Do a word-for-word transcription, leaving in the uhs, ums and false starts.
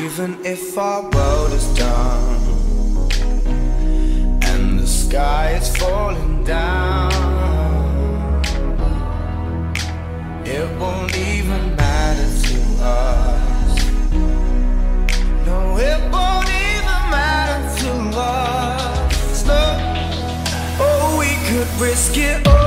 Even if our world is done and the sky is falling down, it won't even matter to us. No, it won't even matter to us. No, oh, we could risk it all.